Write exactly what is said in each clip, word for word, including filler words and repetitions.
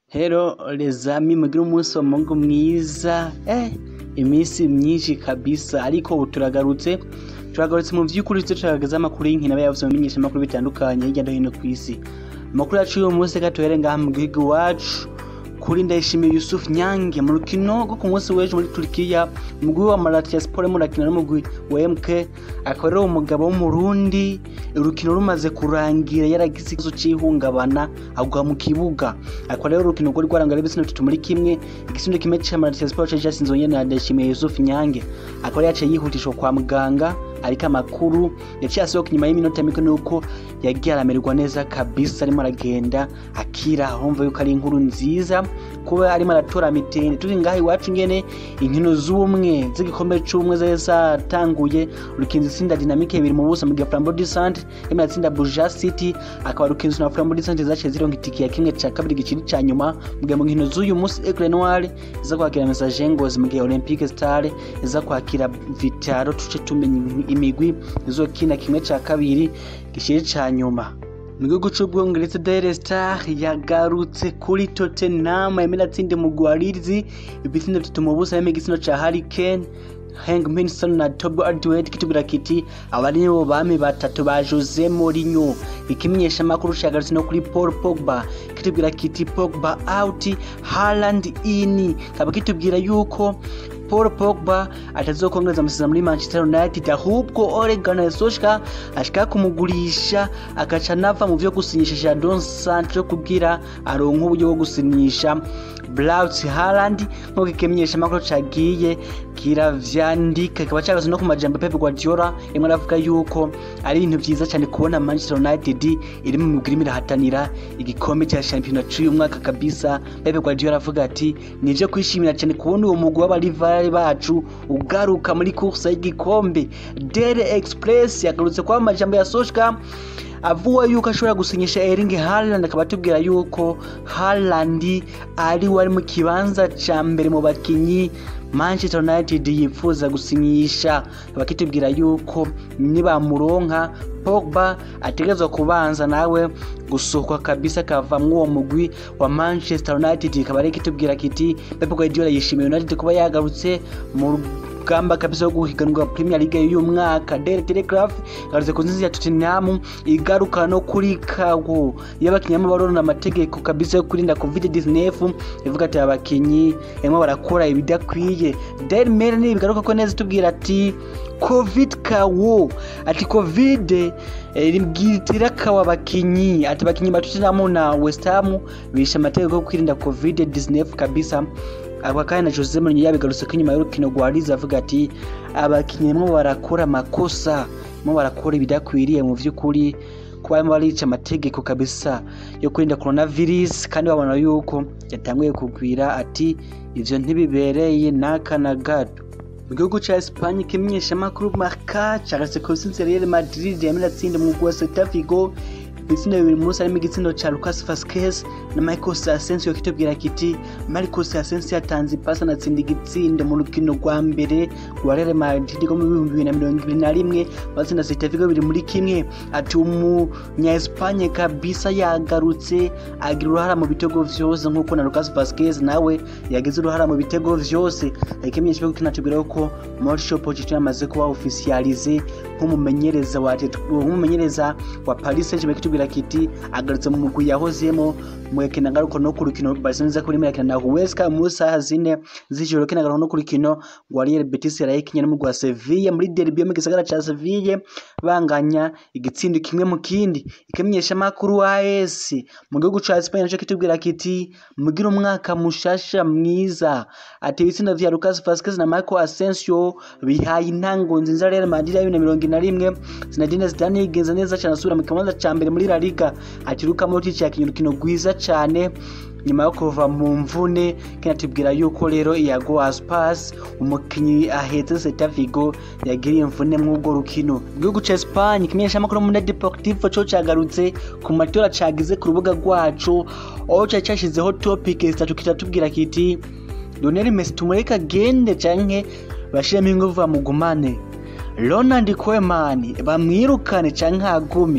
Hello lezami mugire umunsi wa Mungu mwiza eh iminsi myinshi kabisa ariko ubu turagarutse turagarutse mu vy'ukuri tse turagaza amakuru y'inkina bayavuze mu menyesha makuru bitandukanye hirya no hino kw'isi. Amakuru yacu uyu munsi gatohere ngaha mu gihugu wacu kuri Ndayishimiye Yusuf Nyange mu rukino rwo ku munsi w'ejo muri Turkiya umugwi wa Malatya Sport murakina n'umugwi wa M K akorera umugabo w'umurundi urukino rumaze kurangira yaragize ikibazo c'ihungabana agwa mu kibuga akorera urukino rwo rwarangara ibitsina bitatu muri kimwe igisundo kimwe ca Malatya Sport cyasinze onye na Ndayishimiye Yusuf Nyange akorera yace yihutishwa kwa muganga ariko amakuru yaciye asohoka nyuma y'iminota mike nuko yagiye aramererwa neza kabisa arimo aragenda akira humva yuko ari inkuru nziza kuba arimo aratora mitende turi ngaha iwacu ngene inkino z'ubumwe z'igikombe c'ubumwe zesa tanguye rukinzi sinda dynamique biri mu busa mu gihe Flambeau du Centre imwe atsinda Buja City akaba rukinzi na Flambeau du Centre zaciye zironka itiki ya kimwe ca kabiri giciri ca nyuma mu gihe mu nkino z'uyu munsi Aigle Noir iza kwakira Message Ngozi mu gihe Olympique Star iza kwakira Vitaro tuce tumenye imigwi izokina kimwe ca kabiri gishiri ca nyuma. Mu gihugu c'Ubwongereza Daily Star yagarutse kuri Tottenham yemera tsinde mu Guardians ibitsinde bitatu mu busa yeme gisino ca Harry Kane Heung-min Son na Toby Alderweireld kitubira kiti abari bo bami batatu ba Jose Mourinho ikimenyesha makuru shagarutse no kuri Paul Pogba kitubira kiti Pogba out Haaland in kaba kitubwira yuko Paul Pogba atazokongereza amasezerano muri Manchester United ahubwo Ole Gunnar Solskjaer ashaka kumugurisha agaca nava mu vyo gusinyisha Jadon Sancho kugira aronka uburyo bwo gusinyisha Braut Haaland nko kimenyesha makuru cagiye kiravyandika kaba cyagaze no ku majambo Pep Guardiola imwe aravuga yuko ari ibintu vyiza cyane kubona Manchester United iri mu mugwi mirahatanira igikombe cya championnat cy'uyu mwaka kabisa. Pep Guardiola avuga ati nivyo kwishimira cyane kubona uwo mugwi w'abarival bacu ugaruka muri course y'igikombe. Daily Express yagarutse kwa majambo ya Solskjaer avuga yuko ashobora gusinyisha Erling Haaland akaba atubwira yuko Haaland ari wari mu kibanza ca mbere mu bakinyi Manchester United yifuza gusinyisha bakitubwira yuko niba muronka Pogba ategezwa kubanza nawe gusohoka kabisa kava mu uwo mugwi wa Manchester United kabare kitubwira kiti Pep Guardiola yishimiye United kuba yagarutse mu gamba kabisa yo guhiganwa Premier League y'uyu mwaka. Daily Telegraph garutse ku nzizi ya Tottenham igaruka no kuri kago y'abakinyama barona amategeko kabisa yo kurinda covid nineteen ivuga ati abakinyi emwe barakora ibidakwiye. Daily Mail ni bigaruka ko neza tubwira ati covid kawo ati covid rimgitira kawa bakinyi ati bakinyi batutinamo na West Ham bisha amategeko yo kurinda covid nineteen kabisa. Abakanye na Jose Mourinho yabigarutse ko nyuma y'urukino Guardians avuga ati abakinyi mo barakora makosa mo barakora ibidakwiriye mu vy'ukuri kuba barica amategeko kabisa yo kurinda coronavirus kandi babona yuko yatanguye kugwira ati ivyo ntibibereye naka na gato. Mu gihugu ca Espagne kimenyesha makuru Marca cyarase ko Real Madrid yamira tsinde mu gwa Celta Vigo ibitsina bibiri munsi arimo igitsina ca Lucas Vazquez na Michael Asensio kitubwira kiti Marcos Asensio yatanze pasa na tsinda igitsinda mu rukino rwa mbere rwa Real Madrid go mu bihumbi bibiri na mirongo ibiri na rimwe batsinda Celta Vigo biri muri kimwe ati umunya Espagne kabisa yagarutse agira uruhara mu bitego vyose nkuko na Lucas Vazquez nawe yagize uruhara mu bitego vyose. Ikimenyesha ko kinatubwira ko Mauricio Pochettino amaze kuba officialize nk'umumenyereza wa nk'umumenyereza wa Paris Saint-Germain kiti agarutse mu mugwi yahozemo mwekena ngaruko no ku rukino Barcelona kuri merekana na Huesca Musa hazine z'ijoro kena ngaruko no ku rukino rwa Real Betis yarayikinye n'umugwi wa Sevilla muri derby yo mu gisagara ca Sevilla banganya igitsindo kimwe mu kindi. Ikimenyesha makuru A S mu gihugu ca Spain cyo kitubwira kiti mugira umwaka mushasha mwiza ati ibitsinda vya Lucas Vazquez na Michael Asensio bihaye intango nzinza Real Madrid ya bibiri na mirongo ine na rimwe Zinedine Zidane yigenza neza cyane asubira mu kibanza ca mbere muri La Liga atiruka muri iki yakinye urukino rwiza cyane nyuma yo kuva mu mvune kinatubwira yuko rero Iago Aspas umukinyi ahetse Celta Vigo yagiriye imvune mu rwo rukino. Igihugu ca Espagne kimenyesha makuru mu Deportivo cyo cyagarutse ku matora cagize ku rubuga rwacu aho cyashizeho topic zitatu kitatubwira kiti Lionel Messi tumureka gende canke bashiremo inguvu bamugumane, Ronald Koeman bamwirukane canke agume.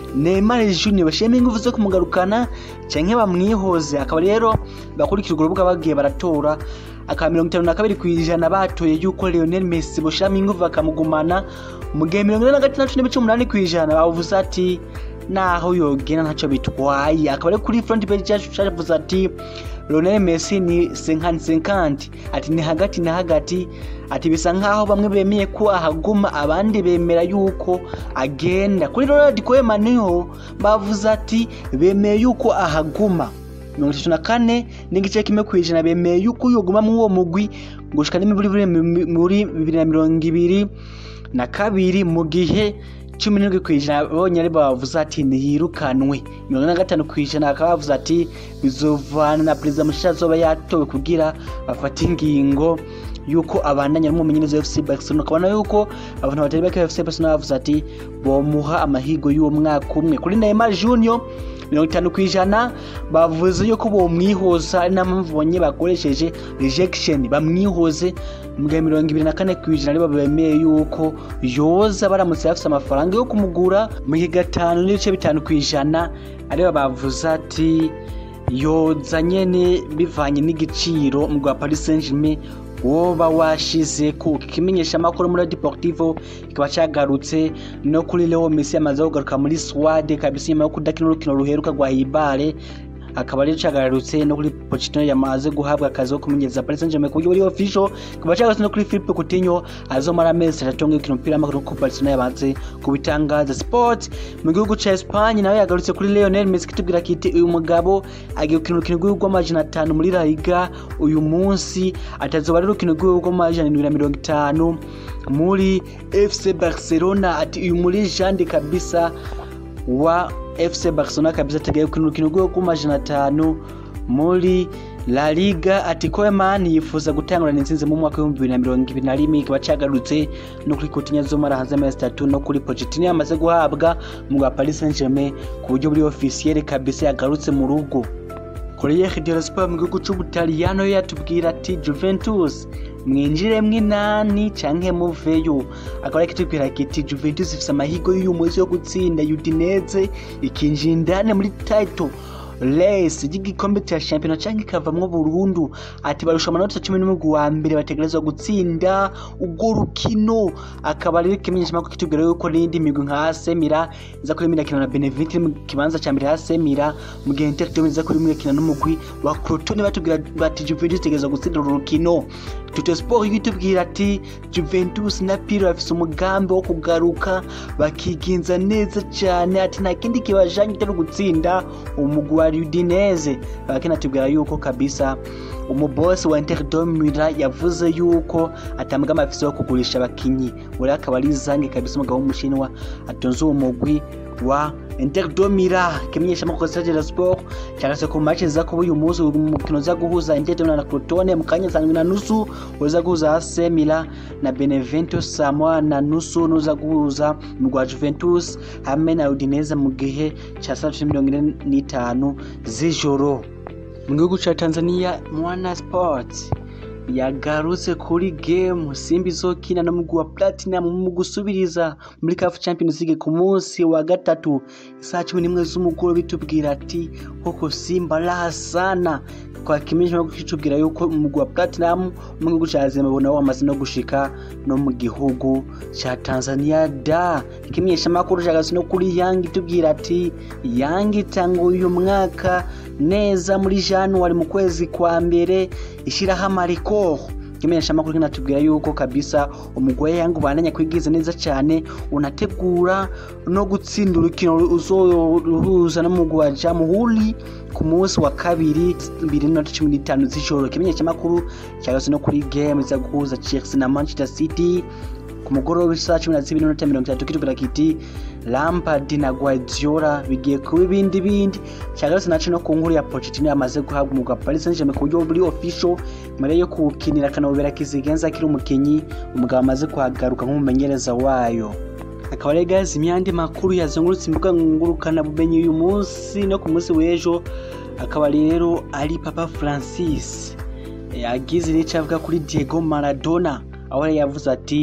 Neymar Junior bashime ingufu zo kumugarukana canke bamwihoze. Akaba rero bakurikira urubuga bagiye baratora aka mirongo itanu na kabiri kwijana batoye yuko Lionel Messi boshame ingufu bakamugumana, mu gihe mirongo ine na gatandatu n'ibice umunani kwijana bavuze ati naho yogena ntaco bitwaye. Akaba rero kuri front page yacu cyavuze ati Lionel Messi ni cinquante cinquante, ati ni hagati na hagati, ati bisa nkaho bamwe bemeye ko ahaguma abandi bemera yuko agenda. Kuri Ronald Koeman niho bavuze ati bemeye yuko ahaguma. mirongo itatu na kane n'igice kimwe kwijana bemeye yuko yoguma mu uwo mugwi gushika n'imiburi muri bibiri na mirongo ibiri na kabiri, mu gihe cumi n'indwi kwijana bonye ari bavuze ati ntiyirukanwe. mirongo ine na gatanu kwijana akaba bavuze ati bizovana na perezida mushasha azoba yatowe kugira bafate ingingo yuko abandanya n'umumenyereza wa F C Barcelona. Akabona yuko abantu batari bake F C Barcelona bavuze ati bomuha amahigo y'uwo mwaka umwe. Kuri Neymar Junior mirongo itanu kwijana bavuze yuko bomwihoza n'ampamvu bonye bakoresheje rejection bamwihoze, mu gihe mirongo ibiri na kane kwijana ari babemeye yuko yoza baramutse bafite amafaranga yo kumugura, mu gihe gatanu n'ibice bitanu kwijana ari bavuze ati yoza nyene bivanye n'igiciro mu rwa Paris Saint-Germain woba washize ku kimenyesha makuru muri Deportivo kikaba cyagarutse no kuri Leo Messi amaze kugaruka muri Swade kabisa nyuma yo kudakina urukino ruheruka rwa Ibale. Akaba rero cyagarutse no kuri Pochettino yamaze guhabwa akazi ko kumenyereza Paris Saint-Germain ku buryo buri official. Kaba cyagarutse no kuri Philippe Coutinho azomara amezi atatu ngikino umupira w'amaguru ku Barcelona yabanze kubitangaza. Sport mu gihugu ca Espagne nawe yagarutse kuri Lionel Messi kitubwira kiti uyu mugabo agiye gukina urukino rw'amajana atanu muri La Liga uyu munsi, atazoba rero urukino rw'amajana mirongo itanu muri F C Barcelona. Ati uyu muri jande kabisa wa F C Barcelona kabisa tegaye ku rukino rwo ku majana atanu muri La Liga. Ati Koeman yifuza gutangurana intsinzi mu mwaka wa bibiri na mirongo ibiri na rimwe. Kiba cyagarutse no kuri Coutinho zomara hanze amezi atatu no kuri Pochettino yamaze guhabwa mu rwa Paris Saint-Germain ku buryo buri officiel kabisa yagarutse mu rugo. Corriere dello Sport mu gihugu cy'Ubutaliyano yatubwira ati Juventus mwinjire mwinani canke muveyo. Akaba kitubwira kiti Juventus ifite amahigo y'umuzi yo gutsinda Udinese ikinjindane muri title race y'igikombe cya champion canke kavamwo burundu. Ati barusha amanota cumi n'umwe wa mbere bategerezwa gutsinda ubwo rukino. Akaba rero kimenyesha mako kitubwira yuko n'indi migwi nka A C Milan iza kuri mirakina na Benevento mu kibanza cya mbere A C Milan, mu gihe Inter de iza kuri mirakina n'umugwi wa Crotone. Batubwira bati Juventus tegerezwa gutsinda urukino. Tutto Sport yitubwira ati Juventus na Pirlo bafise umugambi wo kugaruka bakiginza neza cyane. Ati nta kindi kibajanye cyo gutsinda umugwi Udinese. Bakina tubwira yuko kabisa umubosi wa Inter de Milan yavuze yuko atambwa afise yo kugurisha abakinyi, uri akaba ari zange kabisa umugabo w'umushinwa atonze uwo mugwi wa Inter de Milan. Kimenyesha mako Corriere Sport cyangase ku match za ko uyu munsi umukino za guhuza Inter de Milan na Crotone mu kanya saa na nusu, uza guhuza A C Milan na Benevento saa moya na nusu, nuza guhuza mu rwa Juventus hamwe na Udinese mu gihe cya saa tatu mirongo ine n'itanu z'ijoro. Mu gihugu cya Tanzania Mwana Sports yagarutse kuri game Simba izokina no mugwa Platinum mu gusubiriza muri C A F Champions League ku munsi wa gatatu saa cumi n'imwe z'umugoroba. Bitubwira ati koko Simba la sana kwa kimenyesha no kwitubwira yuko mugwa Platinum mu gihugu cya Zambia bona wamaze no gushika no mu gihugu cya Tanzania. Da kimenyesha makuru cyagase no kuri Young itubwira ati Young itanga uyu mwaka neza muri January mu kwezi kwa mbere ishira hamariko. Kimenyesha makuru kinatubwira yuko kabisa umugwaye yangu bandanya kwigiza neza cyane, unategura no gutsinda urukino uzoruhuza no mugwa Jamhuri ku munsi wa kabiri mbiri na cumi n'itanu z'ijoro. Kimenyesha makuru cyagase no kuri game za guhuza Chelsea na Manchester City ku mugoroba saa cumi na zibiri n'iminota mirongo itatu. Kitubwira kiti Lampard na Guardiola bigiye kuba ibindi bindi. Cyagase naco no ku nkuru ya Pochettino yamaze guhabwa umugwa Paris Saint-Germain ku buryo buri official mare yo kukinira kanobera kizigenza kiri umukenyi umugabo amaze kuhagaruka nk'umumenyereza wayo. Akaba rero guys imyandi makuru yazungurutse imbuga ngurukana bumenyi uyu munsi no ku munsi w'ejo. Akaba rero ari Papa Francis yagize icyo avuga kuri Diego Maradona, aho yavuze ati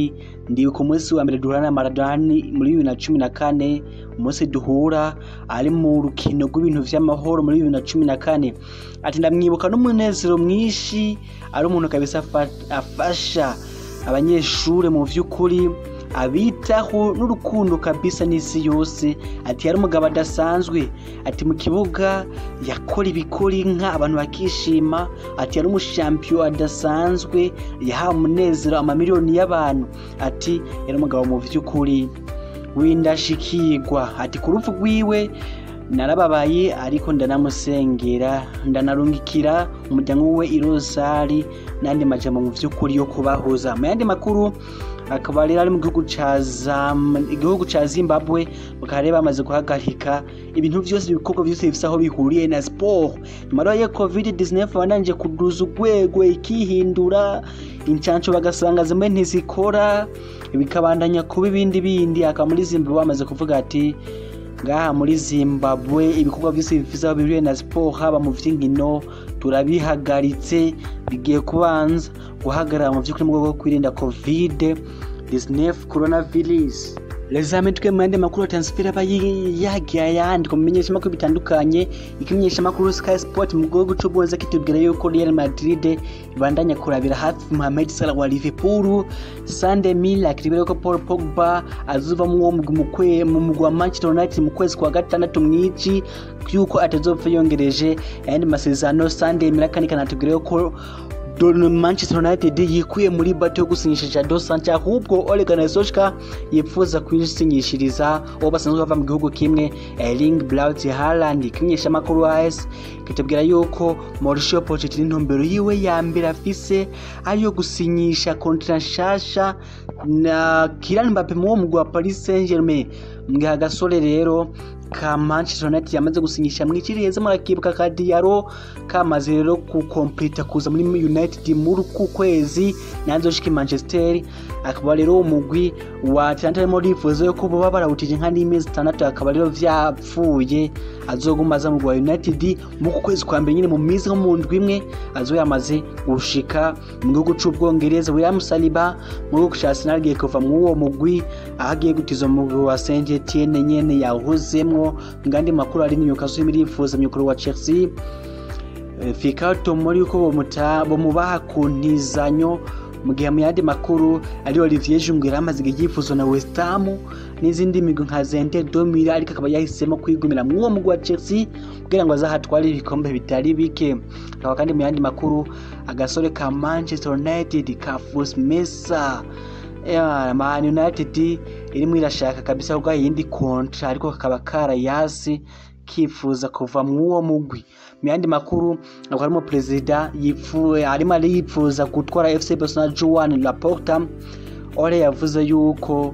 ndi ku munsi wa mbere duhura na Maradona muri bibiri na cumi na kane, umunsi duhura ari mu rukino rw'ibintu vy'amahoro muri bibiri na cumi na kane. Ati ndamwibuka n'umunezero mwinshi, ari umuntu kabisa afasha abanyeshure mu vy'ukuri, abitaho n'urukundo kabisa n'isi yose. Ati yari umugabo adasanzwe, ati mu kibuga yakora ibikora inka abantu bakishima. Ati yari umushampiyo adasanzwe, yahawe umunezero amamiliyoni y'abantu. Ati yari umugabo mu vy'ukuri w'indashikirwa. Ati ku rupfu rwiwe narababaye, ariko ndanamusengera, ndanarungikira umuryango we irosari n'andi majambo mu vy'ukuri yo kubahuza. Mu yandi makuru, akaba rero ari mu gihugu ca igihugu ca Zimbabwe, bakaba bamaze guhagarika ibintu vyose, ibikorwa vyose bifise aho bihuriye na sport. Nyuma ya covid nineteen bandanje kuduza urwego, ikihindura incanco bagasanga zimwe ntizikora, bikabandanya kuba ibindi bindi. Akaba muri Zimbabwe bamaze kuvuga ati ngaha muri Zimbabwe ibikorwa vyose bifise aho bihuriye na sport, haba mu vy'inkino turabihagaritse, bigiye kubanza guhagarara mu vy'ukuri mu rwego rwo kwirinda covid nineteen coronavirus. Lezame twe mwende makuru transfer abayagiye yandi kumenyesha makuru bitandukanye. Ikimenyesha makuru Sky Sport mu rwego cyo bwonza kitubwira yuko Real Madrid ibandanya kurabira hafi Mohamed Salah wa Liverpool. Sunday Mill akiribira ko Paul Pogba azuva mu mugwe mu mugwa Manchester United mu kwezi kwa gatandatu mwici, yuko atazopfa yongereje ayandi masezerano. Sunday Mill kandi kanatubwira ko Don Manchester United yikuye muri bato yo gusinyisha Dos Santos, ahubwo Ole Gunnar Solskjaer yifuza kwisinyishiriza uwo basanzwe bava mu gihugu kimwe, Erling Braut Haaland. Kimenyesha makuru A S kitubwira yuko Mauricio Pochettino intumbero yiwe ya mbere afise ariyo gusinyisha contrat nshasha na Kylian Mbappe mu mugwa wa Paris Saint-Germain. Mwiha gasore rero ka Manchester United yamaze gusinyisha mwikiriheze murakibuka ka Diallo kamaze rero ku complete kuza muri United muri ku kwezi nanzo shiki Manchester. Akaba rero umugwi wa Atlanta muri ifuzo yo kubo babarawutije nka n'imezi itandatu, akaba rero vyapfuye azogumaza mu United mu kwezi kwa mbere nyine mu mizi nko mu ndwi imwe azoyamaze gushika mu gihugu c'Ubwongereza. William Saliba mu gihugu ca Arsenal giye kuva mu uwo mugwi ahagiye gutiza mu mugwi wa Saint Etienne nyene yahozemwo. Ngandi makuru ari Newcastle muri ifuzo myukuru wa Chelsea fikato muri uko bo mubaha kuntizanyo. Mu gihe mu yandi makuru ari Olivier Giroud amaze igifuzo na West Ham n'izindi migwi nka Zente Domira, ariko akaba yahisemo kwigumira mu uwo mugwi wa Chelsea kugira ngo azahatware ibikombe bitari bike. Akaba kandi mu yandi makuru agasore ka Manchester United ka Fus Mesa, yeah, Man United irimo irashaka kabisa ko yindi contract, ariko kakaba karayasi kifuza kuva mu uwo mugwi. Mu yandi makuru abarimo president yifuye arimo ari yifuza gutwara F C Barcelona Joan Laporta. Ole yavuze yuko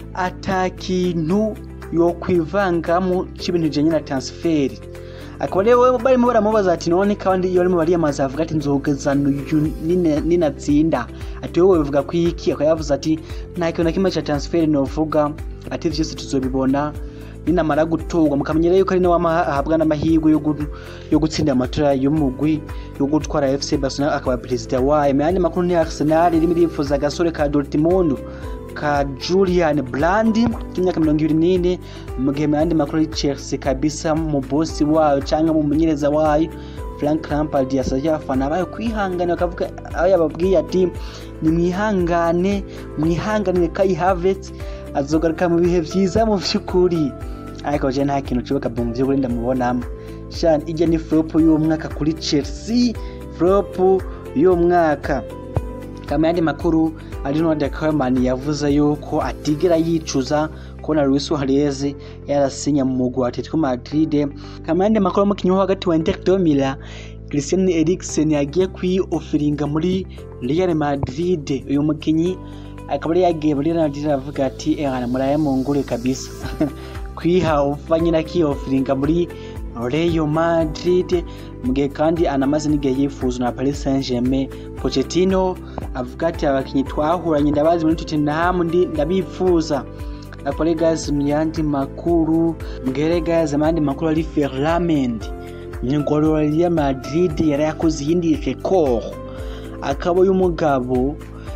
atakintu yo kwivangamo cy'ibintu jenye na transfer. Akaba rero barimo baramubaza ati none kandi iyo arimo bari amaze avuga ati nzogezana ninatsinda, ati wowe bivuga ku iki? Akaba yavuze ati nta kintu na kimwe cya transfer novuga, ati vyose tuzobibona ninamara gutorwa. Mukamenyera yuko ari nawe ahabwa n'amahirwe yo gutsinda amatora y'umugwi yo gutwara F C Barcelona, akaba president wayo. Mu yandi makuru ni Arsenal irimo irifuza gasore ka Dortmund ka Julian Brandi k'imyaka mirongo ibiri n'ine. Mu gihe mu yandi makuru Chelsea kabisa mu boss wayo cyangwa mu munyereza wayo Frank Lampard yasabye abafana bayo kwihangana, akavuga aho yababwiye ati ni mwihangane mwihanganire Kai Havertz azogaruka mu bihe vyiza mu vy'ukuri. Ariko je nta kintu cyoboka mu vy'ukuri ndamubonamo. Shan ijya ni flop y'umwaka kuri Chelsea, flop y'umwaka. Kama yandi makuru Arnold Koeman yavuze yuko atigera yicuza kona Luis Suarez yarasinya mu mugwi wa Atletico Madrid. Kama yandi makuru mu kinyo hagati wa Inter Milan, Christian Eriksen yagiye kwi-offeringa muri Real Madrid. Uyu mukinyi akaba yagiye muri Real Madrid avuga ati ehana muraye mu ngure kabisa kwiha ufanye na ki-offeringa muri Real Madrid. Mugihe kandi anamaze n'igihe yifuza na Paris Saint-Germain. Pochettino avuga ati abakinyi twahuranye ndabazi muri Tottenham ndi ndabifuza. Akore guys mu yandi makuru ngere guys amandi makuru ari Ferland nyingoro ya Real Madrid yari yakoze yindi record, akaba y'umugabo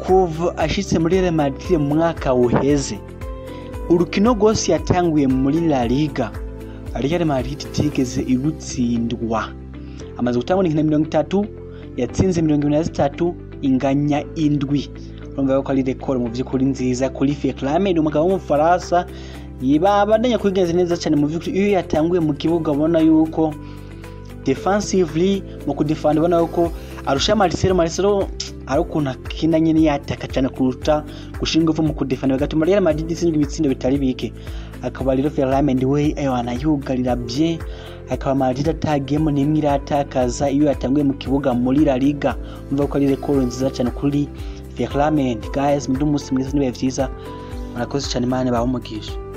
kuva ashitse muri Real Madrid mu mwaka uheze urukino rwose yatanguye muri La Liga Real Madrid itigeze irutsindwa amaze gutangura inkino mirongo itatu yatsinze mirongo ibiri na zitatu inganya indwi urumva ko ari record mu vy'ukuri nziza kuri Fekirame umugabo w'umufaransa yibabandanya kwigenza neza cyane mu vy'ukuri iyo yatanguye mu kibuga ubona yuko defensively mu kudefend ubona yuko arusha Marcelo Marcelo ari ukuntu akina nyine yataka cyane kuruta gushinga uvu mu kudefend bagatuma Real Madrid isindwa ibitsindo bitari bike akaba rero Fekirame ndiwe ayo anayugarira bye akaba Madrid atagiyemo n'imwe iratakaza iyo yatanguye mu kibuga muri La Liga umva ko ari record nziza cyane kuri Fekirame guys mudu musi mwiza nibe vyiza murakoze cyane Imana baho umugisha.